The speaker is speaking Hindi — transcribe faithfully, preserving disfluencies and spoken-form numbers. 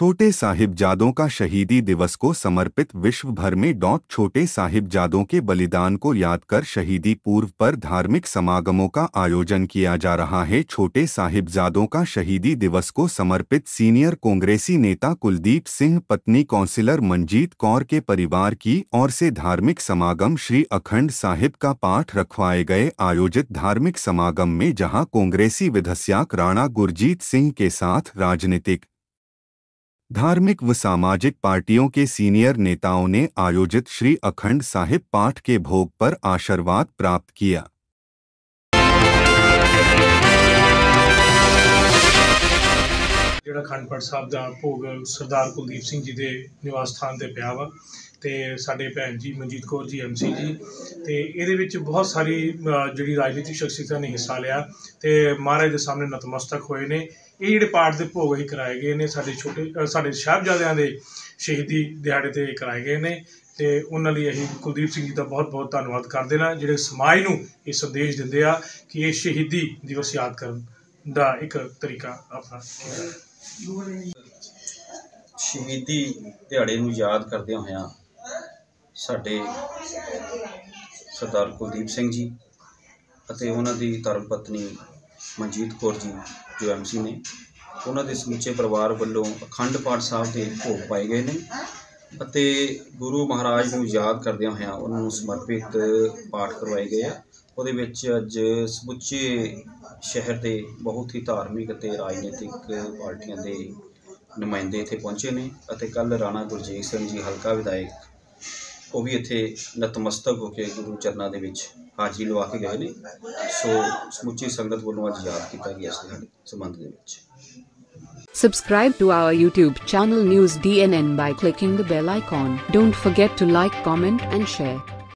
छोटे साहिबजादों का शहीदी दिवस को समर्पित विश्व भर में डॉट छोटे साहिबजादों के बलिदान को याद कर शहीदी पूर्व पर धार्मिक समागमों का आयोजन किया जा रहा है। छोटे साहिबजादों का शहीदी दिवस को समर्पित सीनियर कांग्रेसी नेता कुलदीप सिंह पत्नी काउंसिलर मंजीत कौर के परिवार की ओर से धार्मिक समागम श्री अखंड साहिब का पाठ रखवाए गए। आयोजित धार्मिक समागम में जहां कांग्रेसी विधायक राणा गुरजीत सिंह के साथ राजनीतिक, धार्मिक व सामाजिक पार्टियों के सीनियर नेताओं ने आयोजित श्री अखंड साहिब पाठ के भोग पर आशीर्वाद प्राप्त किया। ਜਿਹੜਾ ਅਖੰਡ ਪਾਠ ਸਾਹਿਬ ਦਾ ਭੋਗ ਸਰਦਾਰ ਕੁਲਦੀਪ ਸਿੰਘ ਜੀ ਦੇ ਨਿਵਾਸ ਸਥਾਨ ਤੇ ਪਿਆ ਵਾ ਤੇ ਸਾਡੇ ਭੈਣ ਜੀ ਮਨਜੀਤ ਕੌਰ ਜੀ ਐਮਸੀ ਜੀ ਤੇ ਇਹਦੇ ਵਿੱਚ ਬਹੁਤ ਸਾਰੀ ਜਿਹੜੀ ਰਾਜਨੀਤਿਕ ਸ਼ਖਸੀਅਤਾਂ ਨੇ ਹਿੱਸਾ ਲਿਆ ਤੇ ਮਹਾਰਾਜ ਦੇ ਸਾਹਮਣੇ ਨਤਮਸਤਕ ਹੋਏ ਨੇ। ਇਹ ਜਿਹੜੇ ਪਾਠ ਦੇ ਭੋਗ ਹੀ ਕਰਾਏ ਗਏ ਨੇ ਸਾਡੇ ਛੋਟੇ ਸਾਡੇ ਸਾਹਿਬਜ਼ਾਦਿਆਂ ਦੇ ਸ਼ਹੀਦੀ ਦਿਹਾੜੇ ਤੇ ਕਰਾਏ ਗਏ ਨੇ ਤੇ ਉਹਨਾਂ ਲਈ ਅਸੀਂ ਕੁਲਦੀਪ ਸਿੰਘ ਜੀ ਦਾ ਬਹੁਤ ਬਹੁਤ ਧੰਨਵਾਦ ਕਰਦੇ ਹਾਂ ਜਿਹੜੇ ਸਮਾਜ ਨੂੰ ਇਹ ਸੰਦੇਸ਼ ਦਿੰਦੇ ਆ ਕਿ ਇਹ ਸ਼ਹੀਦੀ ਦਿਵਸ ਯਾਦ ਕਰਨ ਦਾ ਇੱਕ ਤਰੀਕਾ ਆਪਣਾ। शहीदी दिहाड़े नूं याद करदे होया साडे सरदार कुलदीप सिंह जी अते उन्हां दी धर्म पत्नी मनजीत कौर जी जो एम सी ने उन्हां दे समुचे परिवार वल्लों अखंड पाठ साहब के भोग पाए गए ने अते गुरु महाराज नूं याद करदे होया उन्हां नूं समर्पित पाठ करवाए गए आ। ਉਹਦੇ ਵਿੱਚ ਅੱਜ ਸਮੁੱਚੇ शहर के बहुत ही धार्मिक ਅਤੇ राजनीतिक पार्टियां के नुमाइंदे इत्थे पहुंचे ने अते कल राणा गुरजीत सिंह जी हल्का विधायक वो भी इत्थे नतमस्तक होकर गुरु चरणों के विच हाजिरी लवा के गए ने। सो समुची संगत वालों अज याद किया गया इस संबंध दे विच। Subscribe to our YouTube channel News D N N by clicking the bell icon. Don't forget to like, comment and share.